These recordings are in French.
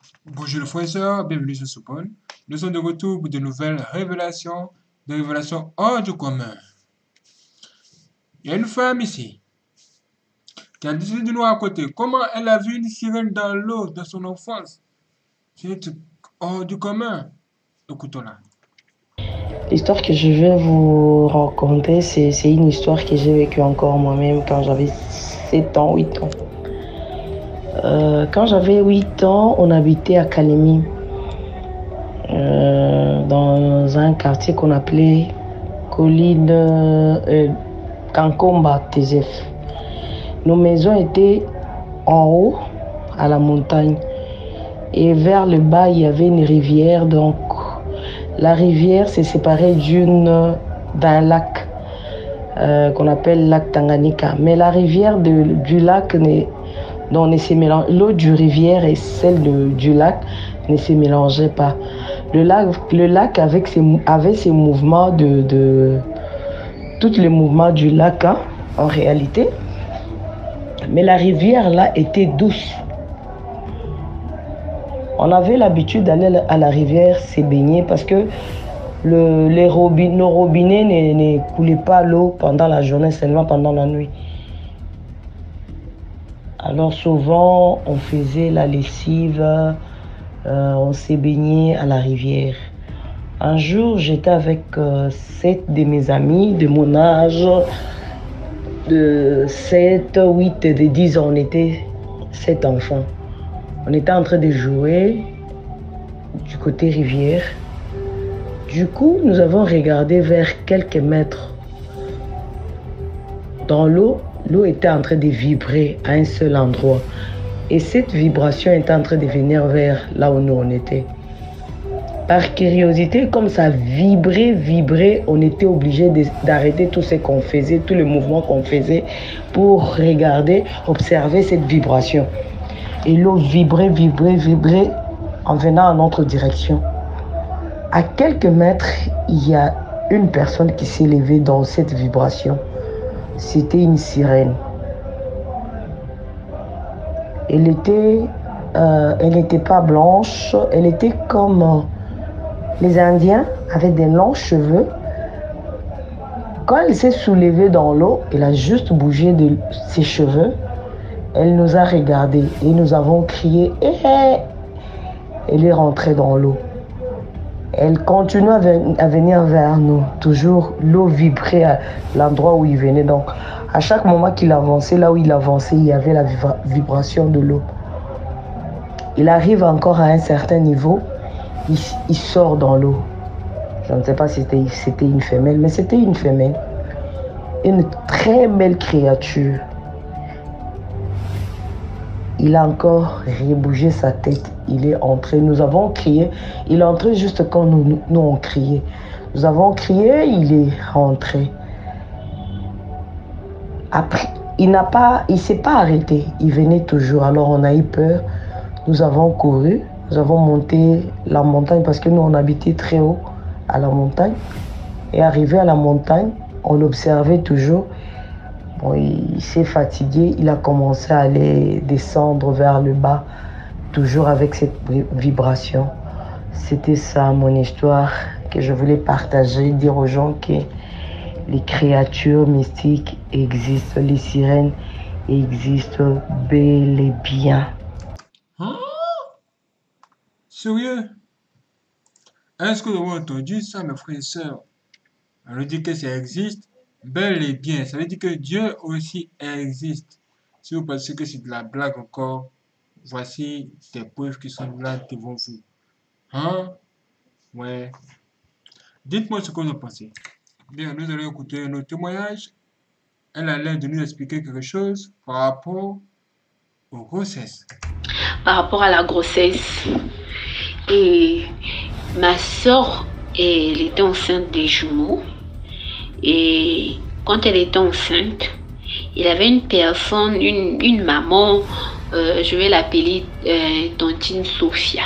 Bonjour les frères et sœurs, bienvenue sur Soupol. Nous sommes de retour pour de nouvelles révélations, des révélations hors du commun. Il y a une femme ici qui a décidé de nous raconter comment elle a vu une sirène dans l'eau de son enfance. C'est un truc hors du commun. Écoutons-la. L'histoire que je vais vous raconter, c'est une histoire que j'ai vécue encore moi-même quand j'avais 7 ans, 8 ans. Quand j'avais 8 ans, on habitait à Kalemi, dans un quartier qu'on appelait Colline Kankomba Tezef. Nos maisons étaient en haut, à la montagne. Et vers le bas, il y avait une rivière. Donc, la rivière s'est séparée d'un lac qu'on appelle lac Tanganyika. Mais la rivière du lac, l'eau du rivière et celle du lac ne se mélangeaient pas. Le lac avait ses mouvements tous les mouvements du lac, hein, en réalité. Mais la rivière là était douce. On avait l'habitude d'aller à la rivière se baigner parce que nos robinets ne coulaient pas l'eau pendant la journée, seulement pendant la nuit. Alors souvent, on faisait la lessive, on s'est baigné à la rivière. Un jour, j'étais avec 7 de mes amis de mon âge, de 7, 8, de 10 ans. On était 7 enfants. On était en train de jouer du côté rivière. Du coup, nous avons regardé vers quelques mètres. Dans l'eau, l'eau était en train de vibrer à un seul endroit. Et cette vibration était en train de venir vers là où nous on était. Par curiosité, comme ça vibrait, on était obligé d'arrêter tout ce qu'on faisait, tous les mouvements qu'on faisait pour regarder, observer cette vibration. Et l'eau vibrait en venant en notre direction. À quelques mètres, il y a une personne qui s'est levée dans cette vibration. C'était une sirène. Elle n'était pas blanche, elle était comme les Indiens, avec des longs cheveux. Quand elle s'est soulevée dans l'eau, elle a juste bougé de ses cheveux. Elle nous a regardés et nous avons crié « Hé !» Elle est rentrée dans l'eau. Elle continue à venir vers nous. Toujours l'eau vibrait à l'endroit où il venait. Donc, à chaque moment qu'il avançait, là où il avançait, il y avait la vibration de l'eau. Il arrive encore à un certain niveau, il sort dans l'eau. Je ne sais pas si c'était une femelle, mais c'était une femelle. Une très belle créature. Il a encore rebougé sa tête. Il est entré. Nous avons crié. Il est entré juste quand nous on criait. Nous avons crié, il est rentré. Après, il ne s'est pas arrêté. Il venait toujours. Alors on a eu peur. Nous avons couru. Nous avons monté la montagne parce que nous on habitait très haut à la montagne. Et arrivé à la montagne, on observait toujours. Bon, il s'est fatigué, il a commencé à aller descendre vers le bas, toujours avec cette vibration. C'était ça mon histoire que je voulais partager, dire aux gens que les créatures mystiques existent, les sirènes existent bel et bien. Hein? Sérieux? Est-ce que vous avez entendu ça, mes frères et sœurs? On nous dit que ça existe bel et bien. Ça veut dire que Dieu aussi existe. Si vous pensez que c'est de la blague encore, voici des preuves qui sont là devant vous. Hein? Ouais. Dites-moi ce que vous en pensez. Bien, nous allons écouter nos témoignages. Elle a l'air de nous expliquer quelque chose par rapport aux grossesses. Par rapport à la grossesse, et ma soeur, elle était enceinte des jumeaux. Et quand elle était enceinte, il avait une personne, une maman, je vais l'appeler Tantine Sophia.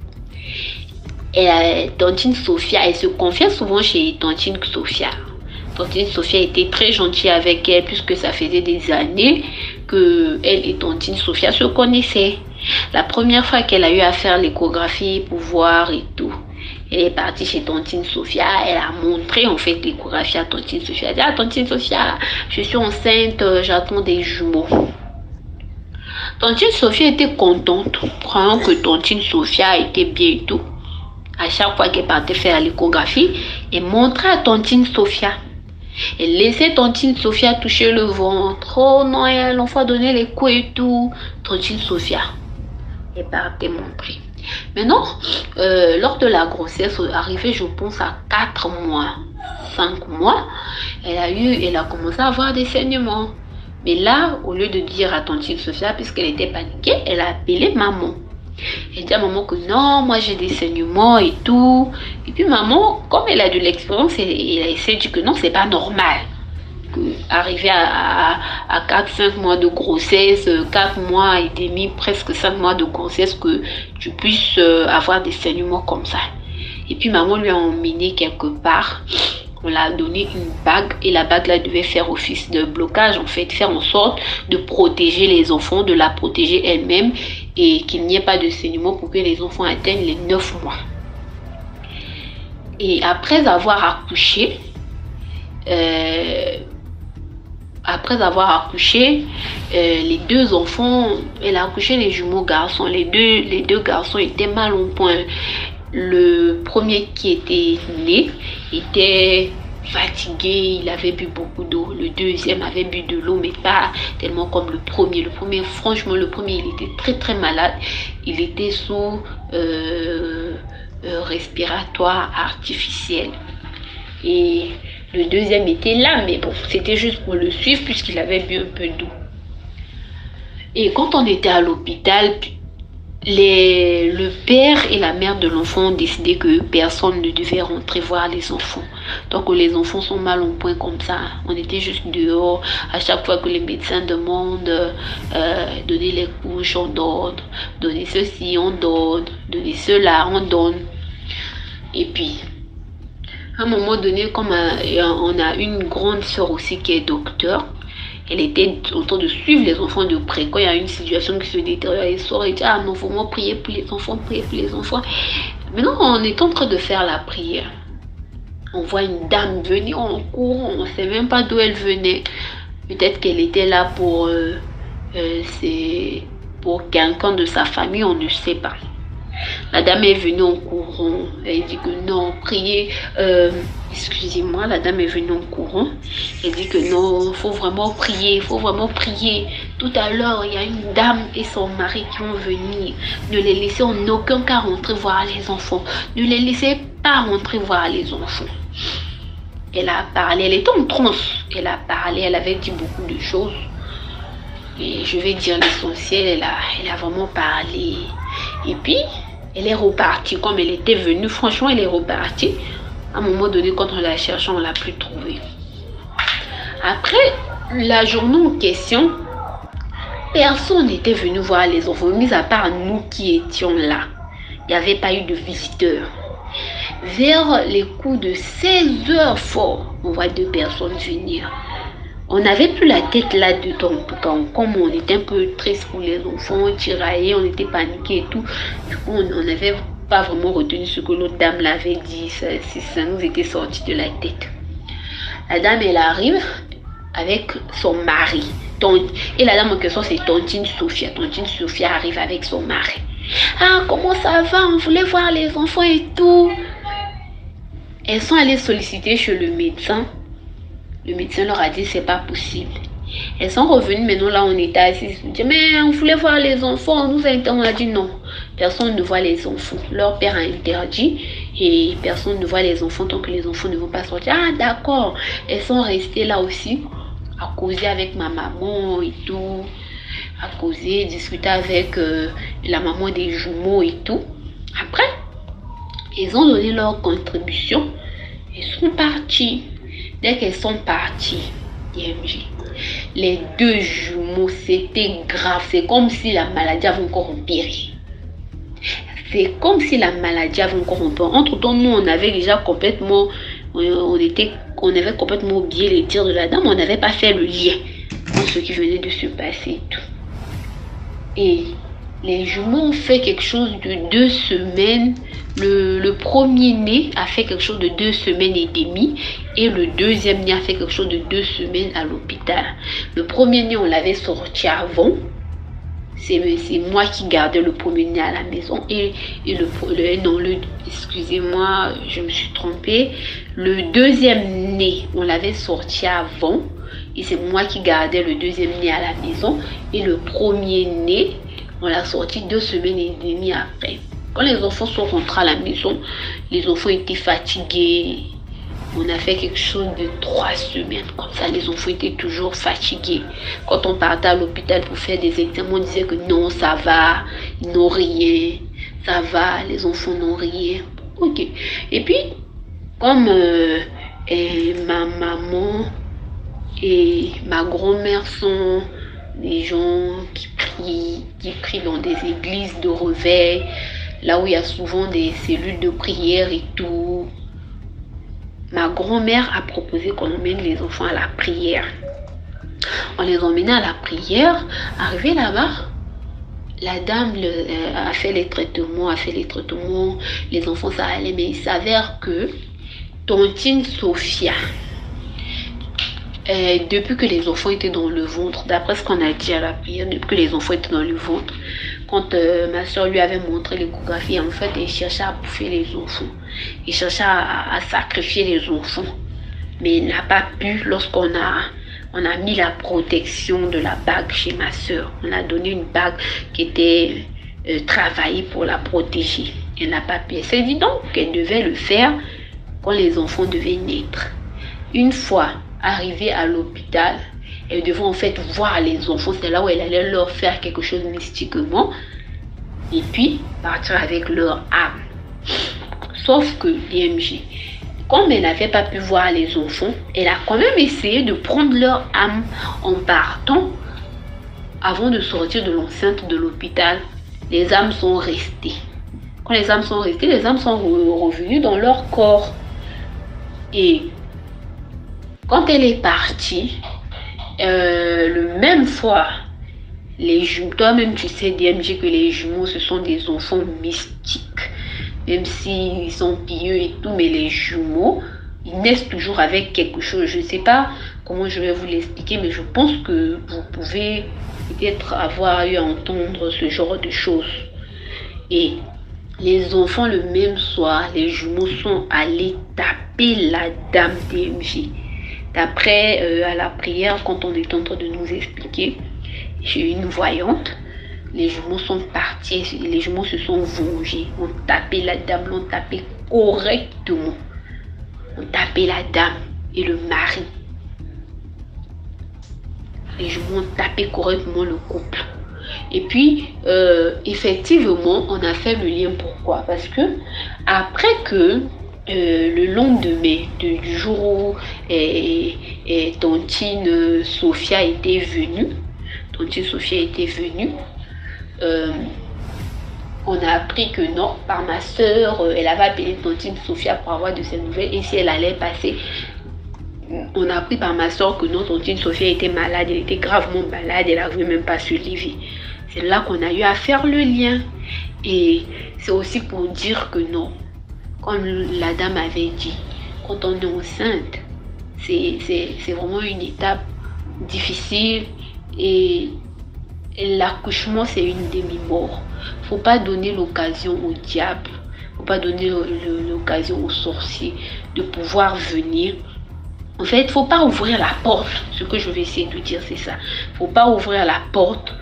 Et Tantine Sophia, elle se confiait souvent chez Tantine Sophia. Tantine Sophia était très gentille avec elle puisque ça faisait des années que elle et Tantine Sophia se connaissaient. La première fois qu'elle a eu à faire l'échographie pour voir et tout, elle est partie chez Tantine Sophia. Elle a montré en fait l'échographie à Tantine Sophia. Elle a dit, ah, Tantine Sophia, je suis enceinte, j'attends des jumeaux. Tantine Sophia était contente, croyant que Tantine Sophia était bien et tout. À chaque fois qu'elle partait faire l'échographie, elle montrait à Tantine Sophia. Elle laissait Tantine Sophia toucher le ventre. Oh non, l'enfant a donné les coups et tout. Tantine Sophia, elle partait montrer. Maintenant, lors de la grossesse, arrivée, je pense à 4 mois, 5 mois, elle a commencé à avoir des saignements. Mais là, au lieu de dire à Tantine Sophia, puisqu'elle était paniquée, elle a appelé maman. Elle dit à maman que non, moi j'ai des saignements et tout. Et puis maman, comme elle a de l'expérience, elle s'est dit que non, c'est pas normal. Arriver à 4-5 mois de grossesse, 4 mois et demi, presque 5 mois de grossesse, que tu puisses avoir des saignements comme ça. Et puis maman lui a emmené quelque part. On l'a donné une bague et la bague là devait faire office de blocage, en fait, faire en sorte de protéger les enfants, de la protéger elle-même et qu'il n'y ait pas de saignement pour que les enfants atteignent les 9 mois. Et après avoir accouché, les deux enfants, elle a accouché les jumeaux garçons. Les deux garçons étaient mal en point. Le premier qui était né était fatigué, il avait bu beaucoup d'eau. Le deuxième avait bu de l'eau, mais pas tellement comme le premier. Franchement, le premier, il était très très malade. Il était sous respiratoire artificiel. Et le deuxième était là, mais bon, c'était juste pour le suivre puisqu'il avait bu un peu d'eau. Et quand on était à l'hôpital, le père et la mère de l'enfant ont décidé que personne ne devait rentrer voir les enfants. Donc les enfants sont mal en point comme ça. On était juste dehors. À chaque fois que les médecins demandent donner les couches, on donne. Donner ceci, on donne. Donner cela, on donne. Et puis, à un moment donné, comme on a une grande soeur aussi qui est docteur, elle était en train de suivre les enfants de près. Quand il y a une situation qui se détériore, elle sort et dit, ah non, faut moi prier pour les enfants, prier pour les enfants. Maintenant, on est en train de faire la prière. On voit une dame venir en courant, on ne sait même pas d'où elle venait. Peut-être qu'elle était là pour quelqu'un de sa famille, on ne sait pas. La dame est venue en courant. Elle dit que non, priez. Excusez-moi, la dame est venue en courant. Elle dit que non, il faut vraiment prier. Il faut vraiment prier. Tout à l'heure, il y a une dame et son mari qui vont venir. Ne les laissez en aucun cas rentrer voir les enfants. Ne les laissez pas rentrer voir les enfants. Elle a parlé. Elle était en transe. Elle a parlé. Elle avait dit beaucoup de choses. Et je vais dire l'essentiel. Elle a vraiment parlé. Et puis, elle est repartie. Comme elle était venue, franchement, elle est repartie. À un moment donné, quand on l'a cherchée, on ne l'a plus trouvée. Après la journée en question, personne n'était venu voir les enfants, mis à part nous qui étions là. Il n'y avait pas eu de visiteurs. Vers les coups de 16 heures fort, on voit 2 personnes venir. On n'avait plus la tête là-dedans. Comme on était un peu triste pour les enfants, tiraillés, on était paniqués et tout. Du coup, on n'avait pas vraiment retenu ce que l'autre dame l'avait dit. Ça nous était sorti de la tête. La dame, elle arrive avec son mari. Et la dame en question, c'est Tantine Sophia. Tantine Sophia arrive avec son mari. Ah, comment ça va? On voulait voir les enfants et tout. Elles sont allées solliciter chez le médecin. Le médecin leur a dit c'est pas possible. Elles sont revenues, maintenant là on était assis. Mais on voulait voir les enfants. On a dit non. Personne ne voit les enfants. Leur père a interdit et personne ne voit les enfants tant que les enfants ne vont pas sortir. Ah d'accord. Elles sont restées là aussi à causer avec ma maman et tout. À causer, discuter avec la maman des jumeaux et tout. Après, ils ont donné leur contribution. Ils sont partis. Dès qu'elles sont parties, DMG, les 2 jumeaux, c'était grave. C'est comme si la maladie avait encore empiré. C'est comme si la maladie avait encore empiré. Entre-temps, nous, on avait déjà complètement... On avait complètement oublié les dires de la dame. On n'avait pas fait le lien entre ce qui venait de se passer et tout. Et les jumeaux ont fait quelque chose de 2 semaines. Le premier-né a fait quelque chose de 2 semaines et demie et le deuxième-né a fait quelque chose de 2 semaines à l'hôpital. Le premier-né, on l'avait sorti avant. C'est moi qui gardais le premier-né à la maison excusez-moi, je me suis trompée. Le deuxième-né, on l'avait sorti avant et c'est moi qui gardais le deuxième-né à la maison. Et le premier-né, on l'a sorti 2 semaines et demie après. Quand les enfants sont rentrés à la maison, les enfants étaient fatigués. On a fait quelque chose de 3 semaines. Comme ça, les enfants étaient toujours fatigués. Quand on partait à l'hôpital pour faire des examens, on disait que non, ça va, ils n'ont rien. Ça va, les enfants n'ont rien. Ok. Et puis, comme ma maman et ma grand-mère sont des gens qui prient dans des églises de réveil, là où il y a souvent des cellules de prière et tout. Ma grand-mère a proposé qu'on emmène les enfants à la prière. On les emmenait à la prière. Arrivé là-bas, la dame a fait les traitements, les enfants ça allait, mais il s'avère que tontine Sophia, depuis que les enfants étaient dans le ventre, d'après ce qu'on a dit à la prière, depuis que les enfants étaient dans le ventre, quand ma soeur lui avait montré l'échographie, en fait, il cherchait à bouffer les enfants. Il cherchait à sacrifier les enfants. Mais il n'a pas pu lorsqu'on a mis la protection de la bague chez ma soeur. On a donné une bague qui était travaillée pour la protéger. Elle n'a pas pu. Elle s'est dit donc qu'elle devait le faire quand les enfants devaient naître. Une fois arrivée à l'hôpital, elle devait en fait voir les enfants. C'est là où elle allait leur faire quelque chose mystiquement. Et puis partir avec leur âme. Sauf que DMG, comme elle n'avait pas pu voir les enfants, elle a quand même essayé de prendre leur âme en partant. Avant de sortir de l'enceinte de l'hôpital, les âmes sont restées. Quand les âmes sont restées, les âmes sont revenues dans leur corps. Et quand elle est partie, le même soir, les jumeaux, toi-même tu sais DMG que les jumeaux ce sont des enfants mystiques. Même s'ils sont pieux et tout, mais les jumeaux, ils naissent toujours avec quelque chose. Je ne sais pas comment je vais vous l'expliquer, mais je pense que vous pouvez peut-être avoir eu à entendre ce genre de choses. Et les enfants, le même soir, les jumeaux sont allés taper la dame DMG. D'après à la prière, quand on est en train de nous expliquer, j'ai une voyante. Les jumeaux sont partis, les jumeaux se sont vengés. On tapait la dame, l'ont tapé correctement. On tapait la dame et le mari. Les jumeaux ont tapé correctement le couple. Et puis, effectivement, on a fait le lien. Pourquoi? Parce que après que le lendemain du jour où tontine Sophia était venue, on a appris que non, par ma soeur, elle avait appelé tontine Sophia pour avoir de ses nouvelles et si elle allait passer. On a appris par ma soeur que non, tontine Sophia était malade, elle était gravement malade, elle n'arrivait même pas à se lever. C'est là qu'on a eu à faire le lien. Et c'est aussi pour dire que non, comme la dame avait dit, quand on est enceinte, c'est vraiment une étape difficile et l'accouchement c'est une demi-mort. Faut pas donner l'occasion au diable, faut pas donner l'occasion aux sorciers de pouvoir venir. En fait, faut pas ouvrir la porte. Ce que je vais essayer de dire c'est ça. Faut pas ouvrir la porte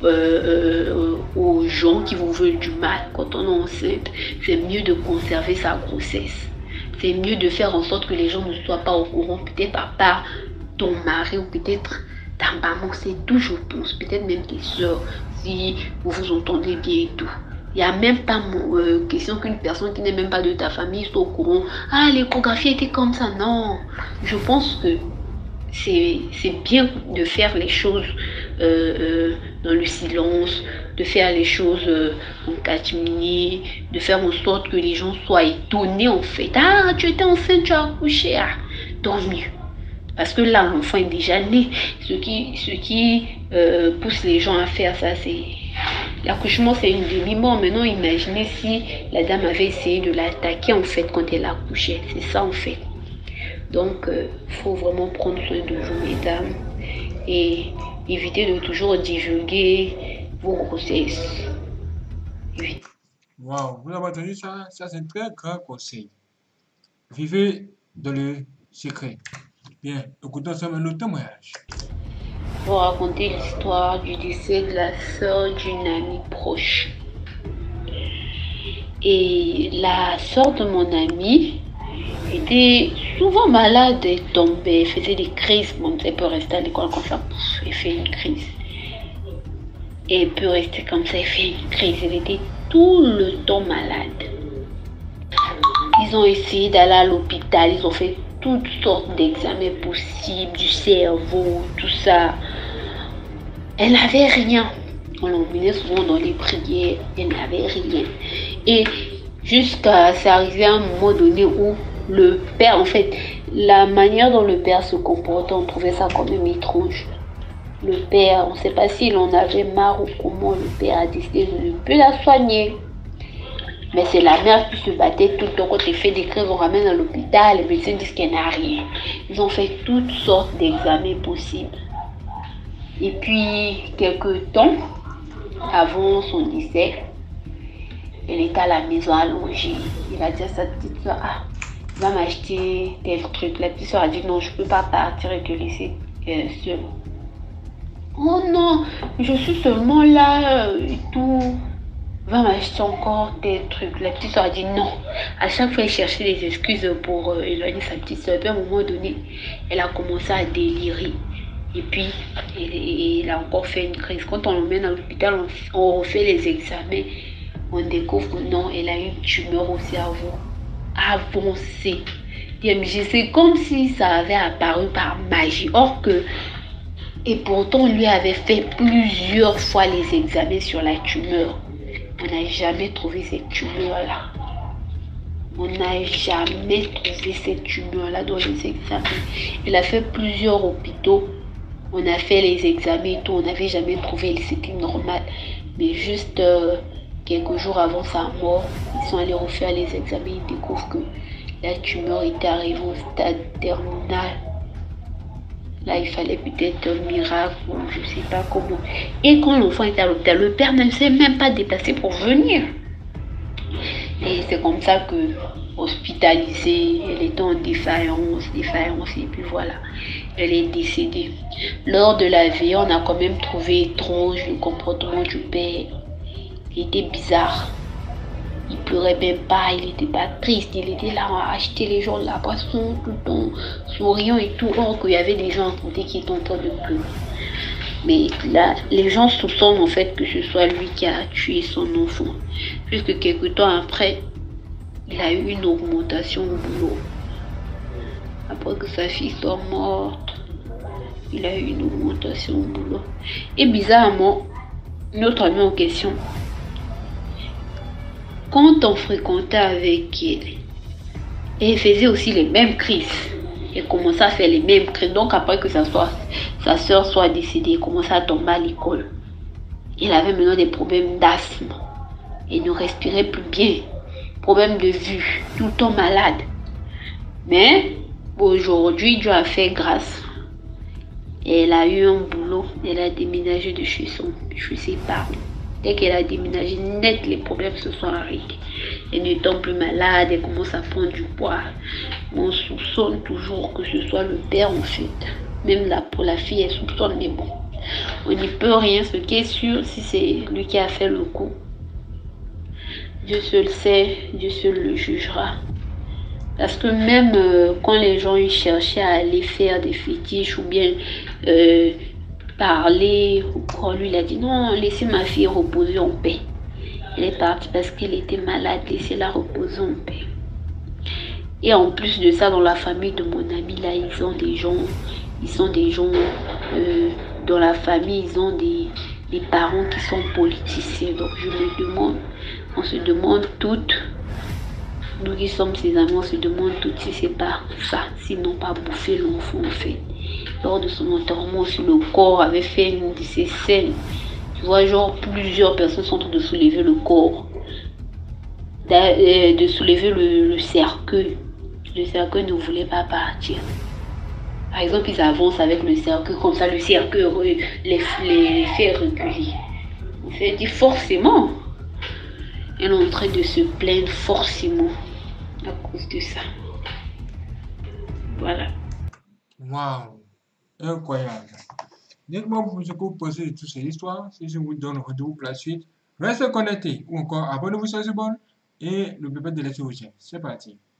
aux gens qui vous veulent du mal. Quand on est enceinte, c'est mieux de conserver sa grossesse. C'est mieux de faire en sorte que les gens ne soient pas au courant, peut-être à part ton mari ou peut-être ta maman, c'est tout je pense, peut-être même tes soeurs, si vous vous entendez bien et tout. Il n'y a même pas question qu'une personne qui n'est même pas de ta famille soit au courant. Ah, l'échographie était comme ça. Non, je pense que c'est bien de faire les choses dans le silence, de faire les choses en catimini, de faire en sorte que les gens soient étonnés en fait. Ah, tu étais enceinte, tu as accouché. Ah, tant mieux. Parce que là, l'enfant est déjà né. Ce qui pousse les gens à faire ça, c'est L'accouchement, c'est une demi-mort. Maintenant, imaginez si la dame avait essayé de l'attaquer, en fait, quand elle accouchait. C'est ça, en fait. Donc, faut vraiment prendre soin de vous, mesdames. Et éviter de toujours divulguer vos grossesses. Oui. Waouh, vous avez entendu ça? Ça, c'est un très grand conseil. Vivez dans le secret. Bien, écoutons ensemble le témoignage. Pour raconter l'histoire du décès de la sœur d'une amie proche. Et la sœur de mon amie était souvent malade, elle tombait, elle faisait des crises. Bon, elle peut rester à l'école comme ça, elle fait une crise. Et elle peut rester comme ça, elle fait une crise. Elle était tout le temps malade. Ils ont essayé d'aller à l'hôpital, ils ont fait toutes sortes d'examens possibles, du cerveau, tout ça. Elle n'avait rien. On l'emmenait souvent dans les prières, elle n'avait rien. Et jusqu'à s'arriver à un moment donné où le père, en fait, la manière dont le père se comportait, on trouvait ça quand même étrange. Le père, on ne sait pas s'il en avait marre ou comment le père a décidé de ne plus la soigner. Mais c'est la mère qui se battait tout le temps. Quand elle fait des crises, on ramène à l'hôpital, les médecins disent qu'elle n'a rien. Ils ont fait toutes sortes d'examens possibles. Et puis, quelques temps avant son décès, elle était à la maison allongée. Il a dit à sa petite soeur, ah, va m'acheter tel truc. La petite soeur a dit, non, je ne peux pas partir et te laisser seule. Oh non, je suis seulement là et tout. Va m'acheter encore des trucs. La petite soeur a dit non. À chaque fois, elle cherchait des excuses pour éloigner sa petite soeur. Et puis à un moment donné, elle a commencé à délirer. Et puis, elle a encore fait une crise. Quand on l'emmène à l'hôpital, on refait les examens. On découvre que non, elle a une tumeur au cerveau avancée. C'est comme si ça avait apparu par magie. Or que, et pourtant, on lui avait fait plusieurs fois les examens sur la tumeur. On n'a jamais trouvé cette tumeur-là. On n'a jamais trouvé cette tumeur-là dans les examens. Elle a fait plusieurs hôpitaux. On a fait les examens et tout. On n'avait jamais trouvé. C'était normal. Mais juste quelques jours avant sa mort, ils sont allés refaire les examens. Ils découvrent que la tumeur était arrivée au stade terminal. Là, il fallait peut-être un miracle ou je ne sais pas comment. Et quand l'enfant était à l'hôpital, le père ne s'est même pas déplacé pour venir. Et c'est comme ça que, hospitalisée, elle était en défaillance, et puis voilà, elle est décédée. Lors de la veille, on a quand même trouvé étrange le comportement du père. Il était bizarre. Il pleurait même pas, il n'était pas triste, il était là à acheter les gens de la boisson tout le temps, souriant et tout, or qu'il y avait des gens à côté qui étaient en train de pleurer. Mais là, les gens soupçonnent en fait que ce soit lui qui a tué son enfant, puisque quelque temps après, il a eu une augmentation au boulot. Après que sa fille soit morte, il a eu une augmentation au boulot. Et bizarrement, notre ami en question, quand on fréquentait avec elle, elle faisait aussi les mêmes crises. Elle commençait à faire les mêmes crises. Donc après que sa soeur soit décédée, elle commençait à tomber à l'école. Elle avait maintenant des problèmes d'asthme. Elle ne respirait plus bien. Problème de vue. Tout le temps malade. Mais aujourd'hui, Dieu a fait grâce. Elle a eu un boulot. Elle a déménagé de chez ses parents. Dès qu'elle a déménagé, net, les problèmes se sont arrêtés. Elle ne tombe plus malade, elle commence à prendre du poids. On soupçonne toujours que ce soit le père en fait. Même là, pour la fille, elle soupçonne, mais bon. On n'y peut rien. Ce qui est sûr, si c'est lui qui a fait le coup, Dieu seul sait, Dieu seul le jugera. Parce que même quand les gens ils cherchaient à aller faire des fétiches ou bien parler, ou lui il a dit non, laissez ma fille reposer en paix. Elle est partie parce qu'elle était malade, laissez-la reposer en paix. Et en plus de ça, dans la famille de mon ami là, ils sont des gens dans la famille, ils ont des parents qui sont politiciens. Donc je me demande, on se demande toutes, nous qui sommes ses amis, on se demande toutes si c'est pas ça, s'ils n'ont pas bouffé l'enfant en fait. Lors de son enterrement, sur le corps avait fait une de ces scènes Tu vois, genre, plusieurs personnes sont en train de soulever le corps, de soulever le cercueil. Le cercueil ne voulait pas partir. Par exemple, ils avancent avec le cercueil, comme ça, le cercueil les fait reculer. On fait dit forcément. Elle est en train de se plaindre forcément à cause de ça. Voilà. Waouh, incroyable. Dites-moi pour ce que vous pensez de toutes ces histoires. Si je vous donne rendez-vous pour la suite, restez connectés ou encore abonnez-vous sur ce bon et n'oubliez pas de laisser vos j'aime. C'est parti.